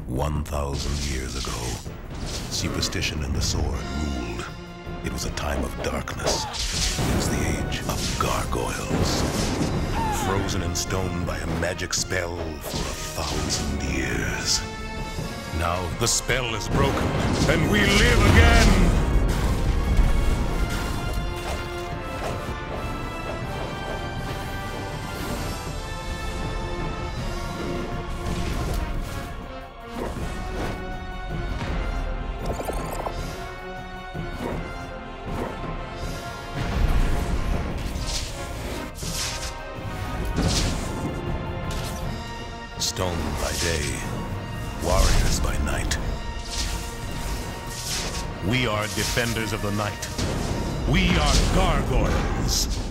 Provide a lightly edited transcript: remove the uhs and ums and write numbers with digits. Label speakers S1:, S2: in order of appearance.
S1: 1,000 years ago, superstition and the sword ruled. It was a time of darkness. It was the age of gargoyles. Frozen in stone by a magic spell for 1,000 years. Now the spell is broken, and we live again! Stone by day, warriors by night. We are defenders of the night. We are gargoyles.